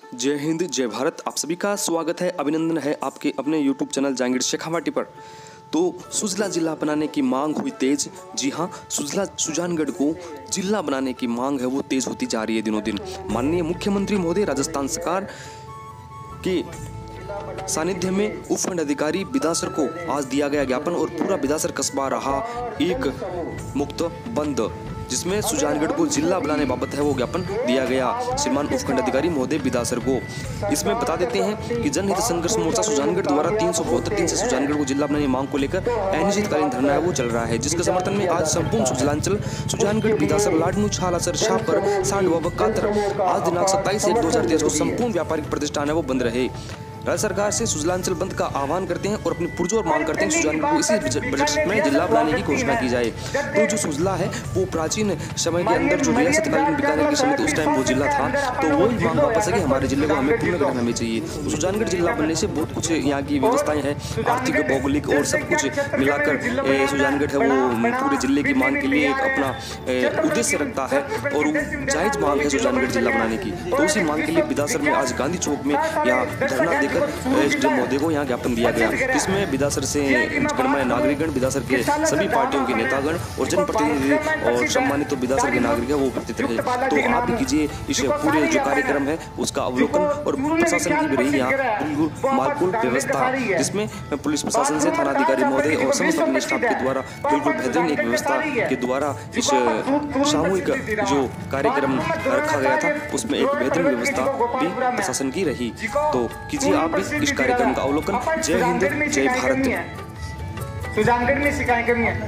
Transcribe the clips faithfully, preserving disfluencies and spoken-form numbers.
जय हिंद, जय भारत। आप सभी का स्वागत है, अभिनंदन है आपके अपने यूट्यूब चैनल जहांगीर शेखावाटी पर। तो सुजला जिला बनाने की मांग हुई तेज। जी हां, सुजला सुजानगढ़ को जिला बनाने की मांग है वो तेज होती जा रही है दिनों दिन। माननीय मुख्यमंत्री महोदय राजस्थान सरकार के सानिध्य में उपखंड अधिकारी बिदासर को आज दिया गया ज्ञापन और पूरा बिदासर कस्बा रहा एक मुक्त बंद, जिसमें सुजानगढ़ को जिला बनाने बाबत है वो ज्ञापन दिया गया श्रीमान उपखंड अधिकारी महोदय बिदासर को। इसमें बता देते हैं कि जनहित संघर्ष मोर्चा सुजानगढ़ द्वारा तीन सौ बहत्तर दिन से सुजानगढ़ को जिला बनाने की मांग को लेकर अनिश्चितकालीन धरना है वो चल रहा है, जिसके समर्थन में आज संपूर्ण सुजलांचल सुजानगढ़ बिदासर लाडनू छालासर शाहपर सांडवा व कातर आज दिनांक सत्ताईस एक दो हजार तेईस को संपूर्ण व्यापारिक प्रतिष्ठान है वो बंद रहे। राज्य सरकार से सुजलांचल बंद का आह्वान करते हैं और अपनी पुरजोर मांग करते हैं सुजानगढ़ को इसी बजट में जिला बनाने की घोषणा की जाए। तो जो सुजला है वो प्राचीन समय के अंदर जो रियासतकालीन बीकानेर की समिति उस टाइम वो जिला था, तो वही मांग वापस है कि हमारे जिले को हमें पुनर्गठन हमें चाहिए। तो सुजानगढ़ जिला बनने से बहुत कुछ यहाँ की व्यवस्थाएं हैं, आर्थिक भौगोलिक और सब कुछ मिलाकर सुजानगढ़ है वो पूरे जिले की मांग के लिए एक अपना उद्देश्य रखता है और जायज मांग है सुजानगढ़ जिला बनाने की। तो उसी मांग के लिए बिदासर में आज गांधी चौक में यहाँ धरना एसडीएम महोदय को यहाँ ज्ञापन दिया गया, जिसमें बिदासर से गणमान्य नागरिकगण, बिदासर के सभी पार्टियों के नेतागण और जनप्रतिनिधि और सम्मानित तो बिदासर के नागरिक है वो उपस्थित रहे। तो आप भी कीजिए इस पूरे जो कार्यक्रम है उसका अवलोकन। और प्रशासन की भी रही यहाँ बिल्कुल मालकुल व्यवस्था, जिसमें पुलिस प्रशासन से थानाधिकारी महोदय और समस्त अपने स्टाफ के द्वारा बिल्कुल बेहतरीन एक व्यवस्था के द्वारा इस सामूहिक जो कार्यक्रम रखा गया था उसमें एक बेहतरीन व्यवस्था भी प्रशासन की रही। तो कीजिए आप भी इस कार्यक्रम का अवलोकन। जय हिंद, जय भारत। सुजानगढ़ में शिकायत करनी है।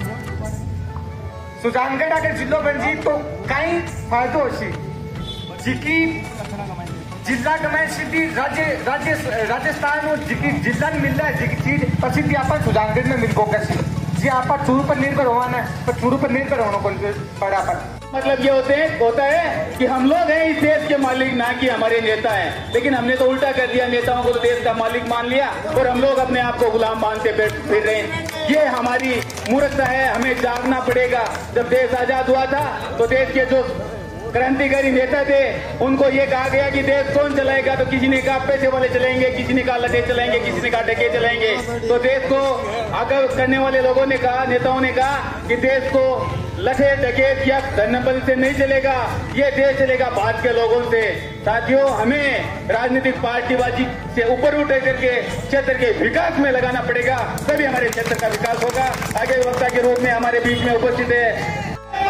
सुजानगढ़ अगर जिलो बन जी तो कई फायदो होशी, जिकी जिला कमाई सीधी राज्य राज्य राजस्थान और जिकी जिला मिल रहा है, जिकी चीज प्रसिद्धि आप सुजानगढ़ में मिल कैसी जी आप चूरू पर निर्भर होना है, पर चूरू पर निर्भर होना को पड़ा पर मतलब ये होते हैं होता है कि हम लोग हैं इस देश के मालिक, ना कि हमारे नेता हैं। लेकिन हमने तो उल्टा कर दिया, नेताओं को तो देश का मालिक मान लिया और हम लोग अपने आप को गुलाम मानते फिर रहे हैं। ये हमारी मूर्खता है, हमें जागना पड़ेगा। जब देश आजाद हुआ था तो देश के जो क्रांतिकारी नेता थे उनको ये कहा गया कि देश कौन चलाएगा, तो किसी ने कहा पैसे वाले चलाएंगे, किसी ने कहा लटे चलाएंगे, किसी ने कहा डके चलाएंगे। तो देश को आगे करने वाले लोगों ने कहा, नेताओं ने कहा कि देश को लठे डकैत या धनपति से नहीं चलेगा, ये देश चलेगा बात के लोगों से। साथियों, हमें राजनीतिक पार्टीबाजी से ऊपर उठ करके क्षेत्र के विकास में लगाना पड़ेगा, तभी हमारे क्षेत्र का विकास होगा। आगे वक्ता के रूप में हमारे बीच में उपस्थित है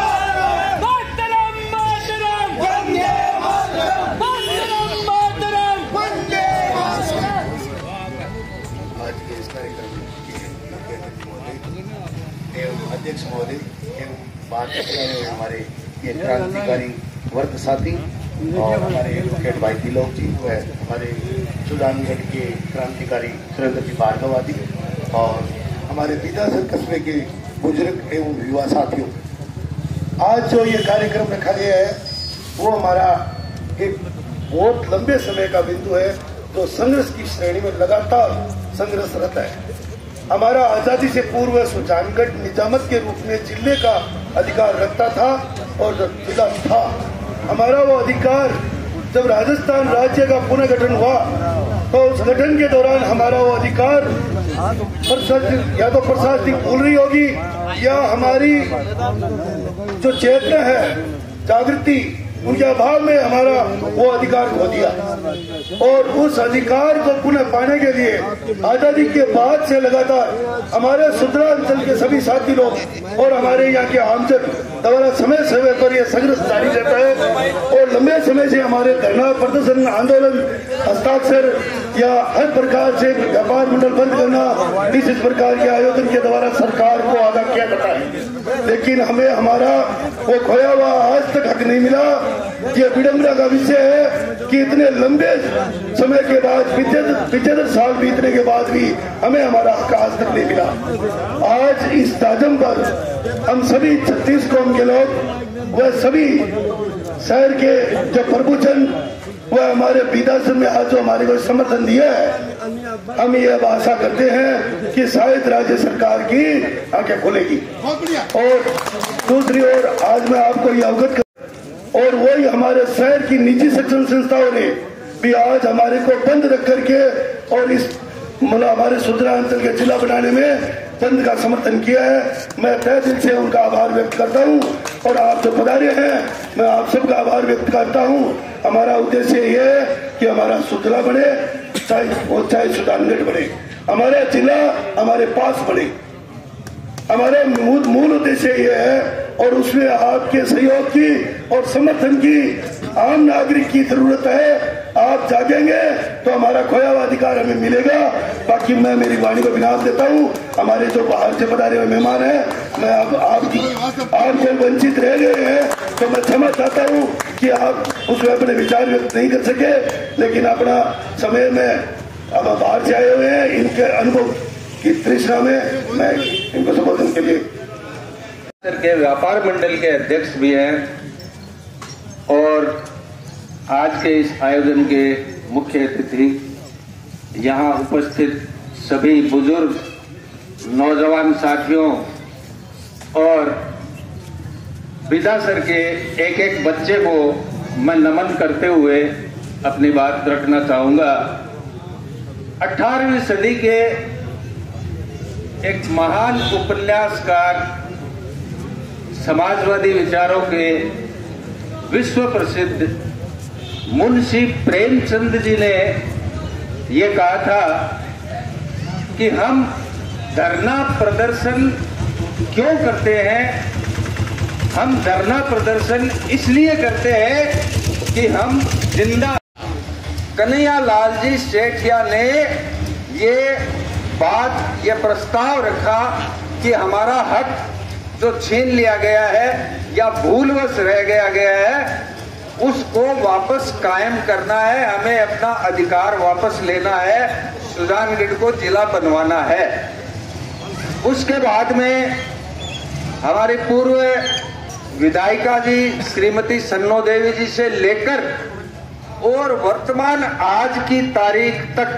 अध्यक्ष महोदय एवं बात हमारे ये क्रांतिकारी वर्ग साथी और हमारे एडवोकेट भाई तिलोक जी व हमारे सुजानगढ़ के क्रांतिकारी सुरेंद्र जी भार्गव आदि और हमारे बिदासर कस्बे के बुजुर्ग एवं युवा साथियों, आज जो ये कार्यक्रम रखा गया है वो हमारा एक बहुत लंबे समय का बिंदु है, जो संघर्ष की श्रेणी में लगातार संघर्षरत है। हमारा आजादी से पूर्व सुजानगढ़ निजामत के रूप में जिले का अधिकार रखता था और जब जिला था हमारा वो अधिकार, जब राजस्थान राज्य का पुनर्गठन हुआ तो उस गठन के दौरान हमारा वो अधिकार या तो प्रशासनिक भूल रही होगी या हमारी जो चेतना है, जागृति, उनके अभाव में हमारा वो अधिकार खो दिया। और उस अधिकार को पुनः पाने के लिए आजादी के बाद से लगातार हमारे सुदरांचल के सभी साथी लोग और हमारे यहाँ के आमजन द्वारा समय समय पर यह संघर्ष जारी रहता है और लंबे समय से हमारे धरना प्रदर्शन आंदोलन हस्ताक्षर या हर प्रकार से व्यापार मंडल बंद करना, इस प्रकार के आयोजन के द्वारा सरकार को आगाह किया जाता है, लेकिन हमें हमारा वो खोया हुआ आज तक हक नहीं मिला। ये विडंबना का विषय है कि इतने लंबे समय के बाद पिछहत्तर साल बीतने के बाद भी हमें हमारा हक आज तक नहीं मिला। आज इस ताजम पर हम सभी छत्तीस कौम के लोग व सभी शहर के जो प्रभुजन वह हमारे बिदासर में आज जो हमारे को समर्थन दिया है, हम ये अब आशा करते हैं कि शायद राज्य सरकार की आंखें खुलेगी। और दूसरी ओर आज मैं आपको ये अवगत कर और वही हमारे शहर की निजी शिक्षण संस्थाओं ने भी आज हमारे को बंद रख करके और इस मतलब हमारे सुधरा अंचल के जिला बनाने में बंद का समर्थन किया है। मैं तहे दिल से उनका आभार व्यक्त करता हूं और आप जो पधारे हैं मैं आप सबका आभार व्यक्त करता हूं। हमारा उद्देश्य ये है कि हमारा सुधरा बने, चाहे वो चाहे सुजानगढ़ बने, हमारा जिला हमारे पास बने। हमारे मूल मूल उद्देश्य ये है और उसमें आपके सहयोग की और समर्थन की आम नागरिक की जरूरत है। आप जागेंगे तो हमारा खोया हुआ अधिकार हमें मिलेगा। बाकी मैं मेरी वाणी को विराम देता हूँ। हमारे जो बाहर से पधारे हुए मेहमान हैं, मैं आप आपकी आपसे वंचित रह गए हैं तो मैं क्षमा चाहता हूँ कि आप उसमें अपने विचार व्यक्त नहीं कर सके, लेकिन अपना समय में अब बाहर से आए हुए हैं, इनके अनुभव की तृष्णा में मैं इनको संबोधन के लिए के व्यापार मंडल के अध्यक्ष भी हैं और आज के इस आयोजन के मुख्य अतिथि, यहाँ उपस्थित सभी बुजुर्ग नौजवान साथियों और विदासर के एक एक बच्चे को मैं नमन करते हुए अपनी बात रखना चाहूंगा। अठारहवीं सदी के एक महान उपन्यासकार, समाजवादी विचारों के विश्व प्रसिद्ध मुंशी प्रेमचंद जी ने ये कहा था कि हम धरना प्रदर्शन क्यों करते हैं? हम धरना प्रदर्शन इसलिए करते हैं कि हम जिंदा। कन्हैया लाल जी सेठिया ने ये बात, ये प्रस्ताव रखा कि हमारा हक जो छीन लिया गया है या भूलवश रह गया गया है उसको वापस कायम करना है, हमें अपना अधिकार वापस लेना है, सुजानगढ़ को जिला बनवाना है। उसके बाद में हमारी पूर्व विधायिका जी श्रीमती सन्नो देवी जी से लेकर और वर्तमान आज की तारीख तक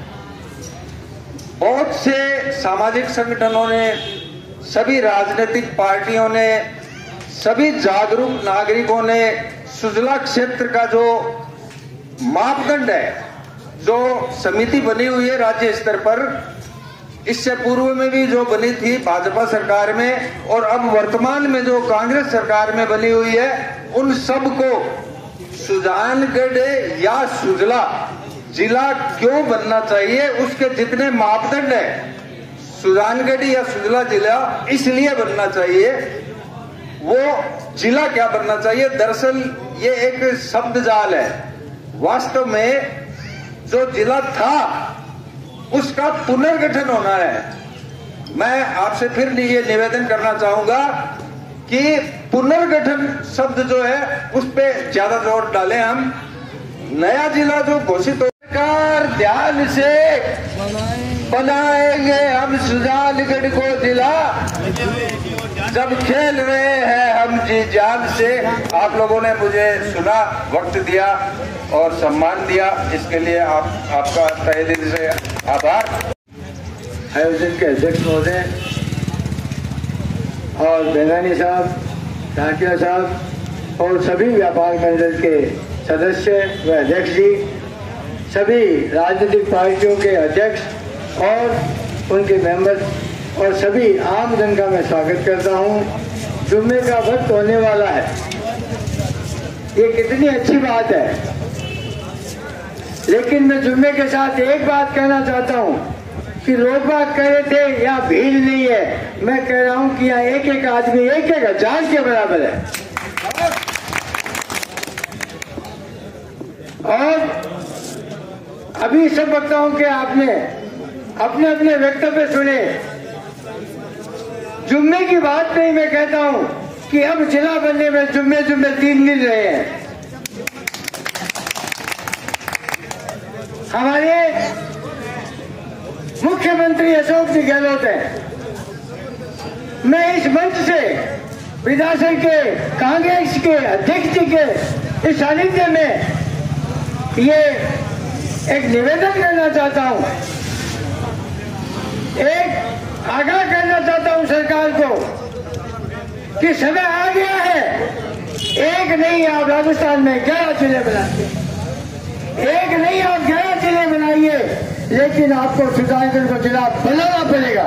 बहुत से सामाजिक संगठनों ने, सभी राजनीतिक पार्टियों ने, सभी जागरूक नागरिकों ने सुजला क्षेत्र का जो मापदंड है, जो समिति बनी हुई है राज्य स्तर पर, इससे पूर्व में भी जो बनी थी भाजपा सरकार में और अब वर्तमान में जो कांग्रेस सरकार में बनी हुई है, उन सब को सुजानगढ़ या सुजला जिला क्यों बनना चाहिए, उसके जितने मापदंड है, सुजानगढ़ या सुजला जिला इसलिए बनना चाहिए, वो जिला क्या बनना चाहिए। दरअसल ये एक शब्द जाल है। वास्तव में जो जिला था उसका पुनर्गठन होना है। मैं आपसे फिर ये निवेदन करना चाहूंगा कि पुनर्गठन शब्द जो है उस पे ज्यादा जोर डालें हम। नया जिला जो घोषित हो, सरकार ध्यान से बनाएंगे हम सुजानगढ़ को जिला, जब खेल रहे हैं हम जी जान से। आप लोगों ने मुझे सुना, वक्त दिया और सम्मान दिया, इसके लिए आप आपका तहे दिल से आभार। आयोजन के अध्यक्ष महोदय और बेगानी साहब, ढाकिया साहब और सभी व्यापार मंडल के सदस्य व अध्यक्ष जी, सभी राजनीतिक पार्टियों के अध्यक्ष और उनके मेंबर और सभी आम जन का मैं स्वागत करता हूं। जुम्मे का वक्त होने वाला है, ये कितनी अच्छी बात है, लेकिन मैं जुम्मे के साथ एक बात कहना चाहता हूं कि लोग बात कह रहे थे यहाँ भीड़ नहीं है, मैं कह रहा हूं कि यहाँ एक एक आदमी एक एक जान के बराबर है। और अभी सब वक्ताओं के आपने अपने अपने वक्तव्य सुने। जुम्मे की बात नहीं, मैं कहता हूं कि अब जिला बनने में जुम्मे जुम्मे तीन दिन रहे हैं। हमारे मुख्यमंत्री अशोक जी गहलोत हैं। मैं इस मंच से विधानसभा के कांग्रेस के अध्यक्ष जी के इस सानिध्य में ये एक निवेदन करना चाहता हूं, एक आग्रह करना चाहता हूं सरकार को कि समय आ गया है। एक नहीं, आप राजस्थान में ग्यारह जिले बनाते, एक लेकिन आपको सुजानगढ़ को जिला बनाना पड़ेगा।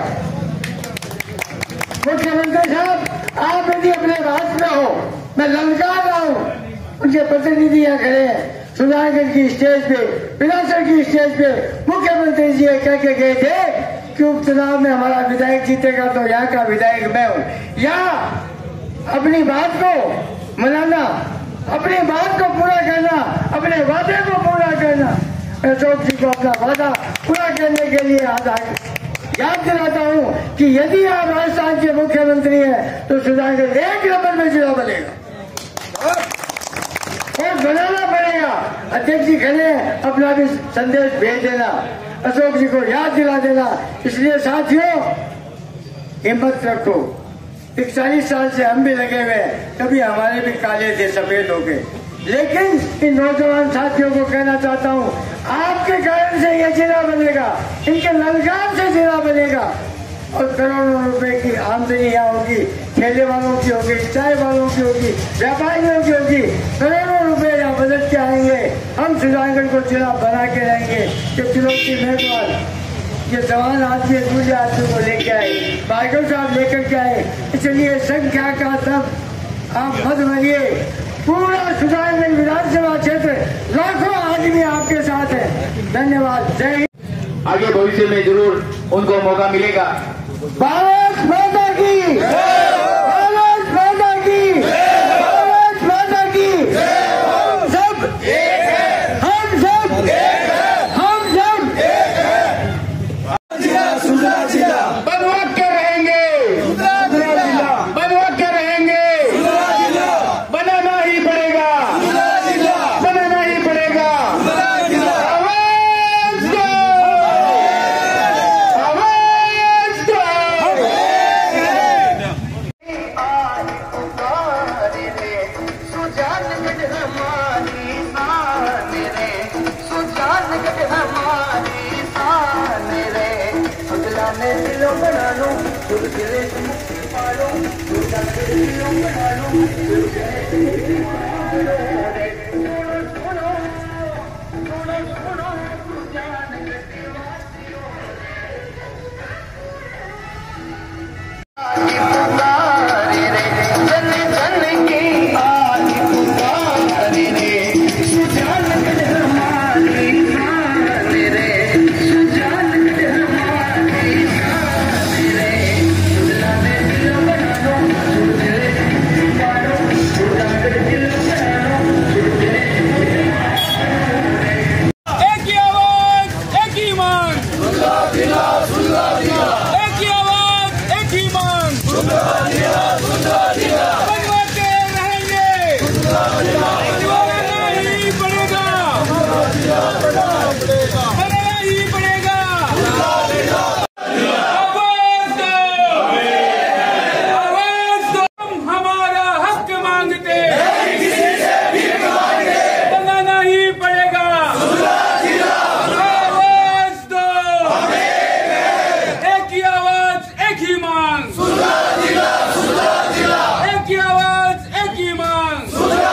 मुख्यमंत्री साहब, आप यदि अपने बात में हो, मैं ललकार रहा हूँ, उनके प्रतिनिधि यहाँ खड़े हैं सुजानगढ़ की स्टेज पे, विधानसभा की स्टेज पे मुख्यमंत्री जी कह के गए थे कि उपचुनाव में हमारा विधायक जीतेगा तो यहाँ का विधायक मैं हूँ। या अपनी बात को मनाना, अपनी बात को पूरा करना, अपने वादे को पूरा करना। अशोक जी को अपना वादा पूरा करने के लिए आज याद दिलाता हूँ कि यदि आप राजस्थान के मुख्यमंत्री हैं तो सुजानगढ़ एक नंबर में जिला बनेगा और बनाना पड़ेगा। अध्यक्ष जी खड़े हैं, अपना भी संदेश भेज देना, अशोक जी को याद दिला देना। इसलिए साथियों, हिम्मत रखो। इकतालीस साल से हम भी लगे हुए हैं, कभी हमारे भी काले थे, सफेद हो गए, लेकिन इन नौजवान साथियों को कहना चाहता हूँ, आपके कारण से ये जिला बनेगा, इनके ललकार से जिला बनेगा और करोड़ों रुपए की आमदनी यहाँ होगी। ठेले वालों की होगी, चाय वालों की होगी, व्यापारियों की होगी, करोड़ों रुपए यहाँ बजट के आएंगे। हम सुजानगढ़ को जिला बना के रहेंगे। ये चुनौती मेहमान, ये जवान आदमी दूसरे आदमी को लेके आए, बाइकर साहब लेकर के आए। इसलिए संख्या का तब आप मत भरिए, पूरा सुजानगढ़ विधानसभा क्षेत्र लाखों आदमी आपके साथ है। धन्यवाद। जय हिंद। आगे भविष्य में जरूर उनको मौका मिलेगा। भारत माता की, भारत माता की, भारत माता की। हम सब एक है, हम सब एक है, हम सब एक है। सुजला जिला बनवा के रहेंगे, बनवा के रहेंगे, बनाना ही पड़ेगा, बनाना ही पड़ेगा। आवाज दो, आवाज दो। सुजानगढ़ हमारी शान रे, सुजानगढ़ हमारी शान रे। सुजला ने दिलों बना लो, सुजले पालो, सुजानगढ़ दिलों बना लो, सुजले पालो रे। सुनो सुनो सुनो सुनो सुजानगढ़ वासियों रे। पुकारे रे, जन जन की आज पुकारे रे। सुजानगढ़ हमारी शान रे, सुजानगढ़ हमारी शान रे। सुजला ने दिल बना लो, सुजले पालो, सुजानगढ़ दिल बना लो, सुजले एक ही आवाज, एक ही मांग, एक ही आवाज, एक ही मांग, बनवाते रहेंगे, बनाना ही पड़ेगा, बनाना ही पड़ेगा। आवाज दो, आवाज दो, हम हमारा हक मांगते, बनाना ही पड़ेगा। आवाज दो, एक ही आवाज, एक ही मांग, एक ही आवाज, एक ही मांग।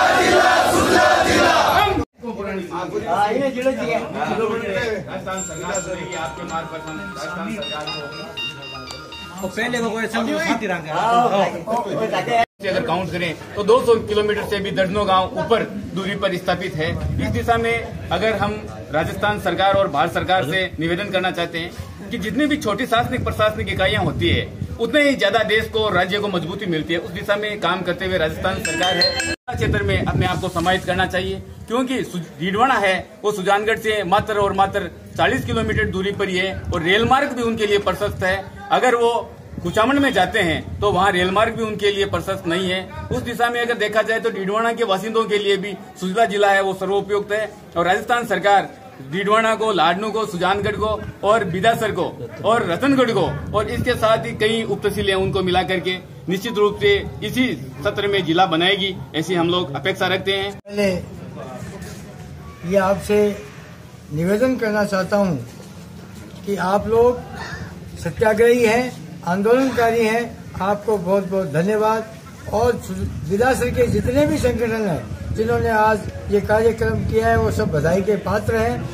राजस्थान सरकार करेगी आपके मार्गदर्शन, राजस्थान सरकार को पहले वो कोई समझो साथी रंग अगर काउंट करें तो दो सौ किलोमीटर से भी दर्जनों गांव ऊपर दूरी पर स्थापित है। इस दिशा में अगर हम राजस्थान सरकार और भारत सरकार से निवेदन करना चाहते हैं कि जितनी भी छोटी शासनिक प्रशासनिक इकाइयां होती है उतने ही ज्यादा देश को, राज्य को मजबूती मिलती है। उस दिशा में काम करते हुए राजस्थान सरकार है क्षेत्र में अपने आप को समाहित करना चाहिए, क्योंकि डीडवाना है वो सुजानगढ़ से मात्र और मात्र चालीस किलोमीटर दूरी पर ही है और रेल मार्ग भी उनके लिए प्रशस्त है। अगर वो कुचामन में जाते हैं तो वहाँ रेल मार्ग भी उनके लिए प्रशस्त नहीं है। उस दिशा में अगर देखा जाए तो डीडवाना के बासिंदों के लिए भी सुजला जिला है वो सर्वोपयुक्त है। और राजस्थान सरकार डीडवाना को, लाडनू को, सुजानगढ़ को और बिदासर को और रतनगढ़ को और इसके साथ ही कई उप तहसीलें उनको मिला करके निश्चित रूप से इसी सत्र में जिला बनाएगी, ऐसी हम लोग अपेक्षा रखते हैं। पहले ये आपसे निवेदन करना चाहता हूँ कि आप लोग सत्याग्रही हैं, आंदोलनकारी हैं, आपको बहुत बहुत धन्यवाद। और विधासर के जितने भी संगठन हैं जिन्होंने आज ये कार्यक्रम किया है वो सब बधाई के पात्र हैं।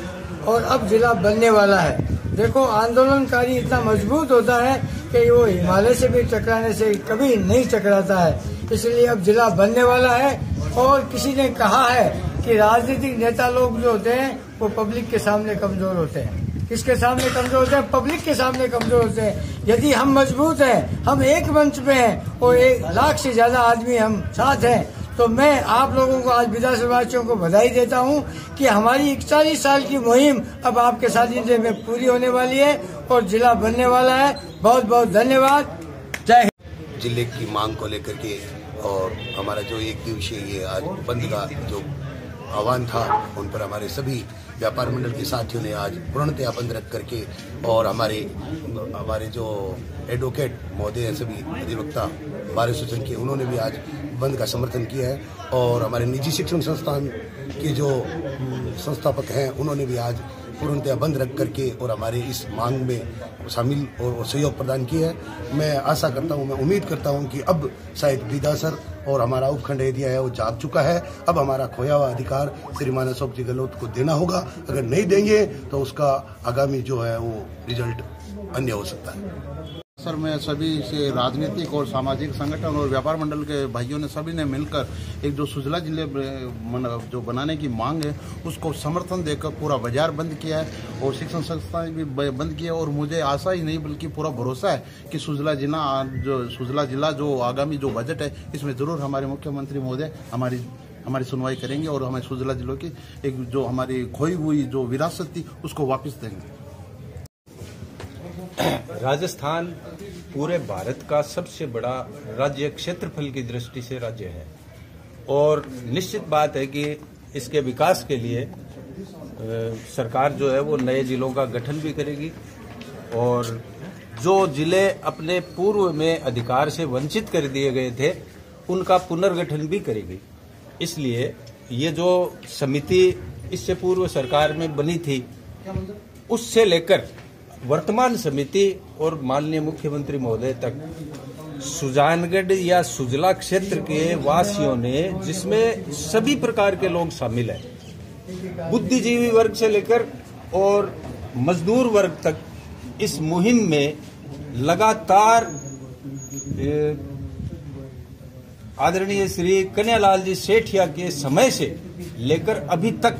और अब जिला बनने वाला है। देखो, आंदोलनकारी इतना मजबूत होता है कि वो हिमालय से भी टकराने से कभी नहीं टकराता है, इसलिए अब जिला बनने वाला है। और किसी ने कहा है कि राजनीतिक नेता लोग जो होते हैं वो पब्लिक के सामने कमजोर होते हैं। किसके सामने कमजोर होते हैं? पब्लिक के सामने कमजोर होते हैं। यदि हम मजबूत हैं, हम एक मंच पे हैं और एक लाख से ज्यादा आदमी हम साथ हैं, तो मैं आप लोगों को आज विधानसभावासियों को बधाई देता हूं कि हमारी इकतालीस साल की मुहिम अब आपके सानिध्य में पूरी होने वाली है और जिला बनने वाला है। बहुत बहुत धन्यवाद। जय हिंद। जिले की मांग को लेकर के और हमारा जो एक दिवसीय ये आज बंद का जो आह्वान था, उन पर हमारे सभी व्यापार मंडल के साथियों ने आज पूर्णतया बंद रख करके और हमारे हमारे जो एडवोकेट महोदय हैं, सभी अधिवक्ता बार एसोसिएशन के, उन्होंने भी आज बंद का समर्थन किया है। और हमारे निजी शिक्षण संस्थान के जो संस्थापक हैं, उन्होंने भी आज पूर्णतया बंद रख करके और हमारे इस मांग में शामिल और सहयोग प्रदान किया है। मैं आशा करता हूं, मैं उम्मीद करता हूं कि अब शायद विधासर और हमारा उपखंड एरिया है वो जाग चुका है। अब हमारा खोया हुआ अधिकार श्रीमान अशोक जी गहलोत को देना होगा। अगर नहीं देंगे तो उसका आगामी जो है वो रिजल्ट अन्य हो सकता है। सर, मैं सभी से राजनीतिक और सामाजिक संगठन और व्यापार मंडल के भाइयों ने सभी ने मिलकर एक जो सुजला जिले जो बनाने की मांग है उसको समर्थन देकर पूरा बाजार बंद किया है और शिक्षण संस्थाएं भी बंद किया। और मुझे आशा ही नहीं बल्कि पूरा भरोसा है कि सुजला जिला जो सुजला जिला जो आगामी जो बजट है इसमें जरूर हमारे मुख्यमंत्री महोदय हमारी हमारी सुनवाई करेंगे और हमें सुजला जिलों की एक जो हमारी खोई हुई जो विरासत थी उसको वापस देंगे। राजस्थान पूरे भारत का सबसे बड़ा राज्य क्षेत्रफल की दृष्टि से राज्य है और निश्चित बात है कि इसके विकास के लिए सरकार जो है वो नए जिलों का गठन भी करेगी और जो जिले अपने पूर्व में अधिकार से वंचित कर दिए गए थे उनका पुनर्गठन भी करेगी। इसलिए ये जो समिति इससे पूर्व सरकार में बनी थी उससे लेकर वर्तमान समिति और माननीय मुख्यमंत्री महोदय तक सुजानगढ़ या सुजला क्षेत्र के वासियों ने, जिसमें सभी प्रकार के लोग शामिल हैं, बुद्धिजीवी वर्ग से लेकर और मजदूर वर्ग तक, इस मुहिम में लगातार आदरणीय श्री कन्हैयालाल जी सेठिया के समय से लेकर अभी तक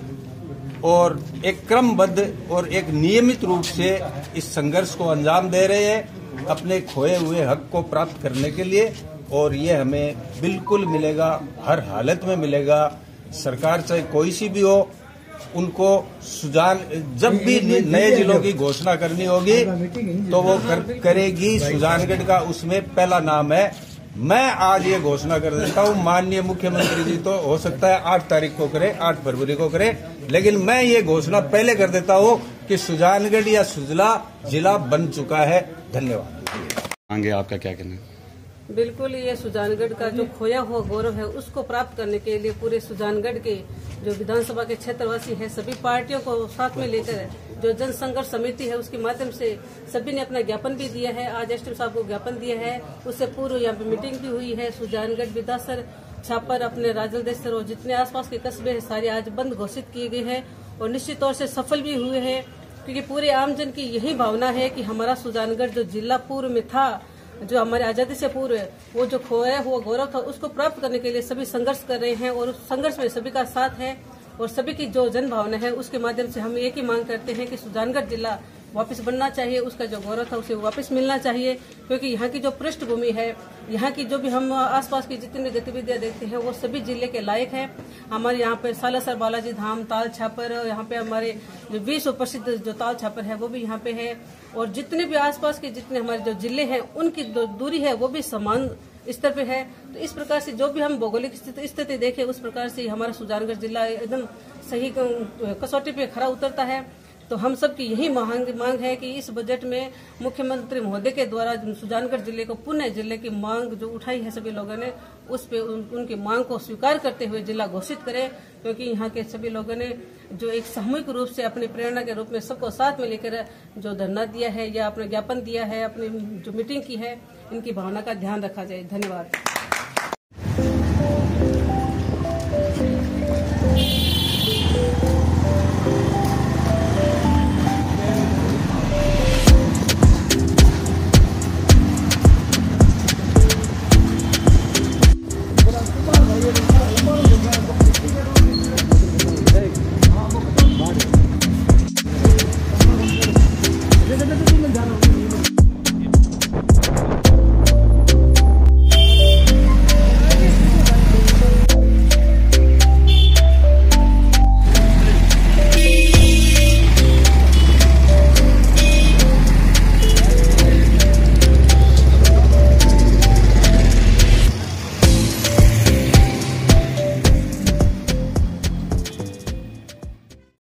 और एक क्रमबद्ध और एक नियमित रूप से इस संघर्ष को अंजाम दे रहे हैं अपने खोए हुए हक को प्राप्त करने के लिए। और ये हमें बिल्कुल मिलेगा, हर हालत में मिलेगा। सरकार चाहे कोई सी भी हो, उनको सुजान जब भी नए जिलों की घोषणा करनी होगी तो वो कर, करेगी। सुजानगढ़ का उसमें पहला नाम है। मैं आज ये घोषणा कर देता हूँ, माननीय मुख्यमंत्री जी तो हो सकता है आठ तारीख को करें, आठ फरवरी को करें, लेकिन मैं ये घोषणा पहले कर देता हूँ कि सुजानगढ़ या सुजला जिला बन चुका है। धन्यवाद। आगे आपका क्या कहना है? बिल्कुल, ये सुजानगढ़ का जो खोया हुआ गौरव है उसको प्राप्त करने के लिए पूरे सुजानगढ़ के जो विधानसभा के क्षेत्रवासी है, सभी पार्टियों को साथ में लेकर जो जन संघर्ष समिति है उसके माध्यम से सभी ने अपना ज्ञापन भी दिया है। आज एसडीएम साहब को ज्ञापन दिया है, उससे पूर्व यहाँ पे मीटिंग भी हुई है। सुजानगढ़, विधासर, छापर, अपने राजलदेसर और जितने आसपास के कस्बे हैं सारे आज बंद घोषित किए गए हैं और निश्चित तौर से सफल भी हुए हैं, क्योंकि पूरे आमजन की यही भावना है कि हमारा सुजानगढ़ जो जिला पूर्व में था, जो हमारे आजादी से पूर्व है, वो जो खोया हुआ गौरव था उसको प्राप्त करने के लिए सभी संघर्ष कर रहे हैं और उस संघर्ष में सभी का साथ है और सभी की जो जन भावना है उसके माध्यम से हम एक ही मांग करते हैं कि सुजानगढ़ जिला वापस बनना चाहिए, उसका जो गौरव था उसे वापस मिलना चाहिए, क्योंकि यहाँ की जो पृष्ठभूमि है, यहाँ की जो भी हम आसपास की जितनी गतिविधियां देखते हैं वो सभी जिले के लायक है। हमारे यहाँ पे सालासर बालाजी धाम, ताल छापर, यहाँ पे हमारे जो विश्व प्रसिद्ध जो ताल छापर है वो भी यहाँ पे है और जितने भी आसपास के जितने हमारे जो जिले हैं उनकी जो दूरी है वो भी समान स्तर पे है। तो इस प्रकार से जो भी हम भौगोलिक स्थिति देखें उस प्रकार से हमारा सुजानगढ़ जिला एकदम सही कसौटी पे खरा उतरता है। तो हम सब की यही मांग मांग है कि इस बजट में मुख्यमंत्री महोदय के द्वारा सुजानगढ़ जिले को पुनः जिले की मांग जो उठाई है सभी लोगों ने, उस पे उन, उनकी मांग को स्वीकार करते हुए जिला घोषित करें, क्योंकि यहाँ के सभी लोगों ने जो एक सामूहिक रूप से अपनी प्रेरणा के रूप में सबको साथ में लेकर जो धरना दिया है या अपना ज्ञापन दिया है, अपनी जो मीटिंग की है, इनकी भावना का ध्यान रखा जाए। धन्यवाद।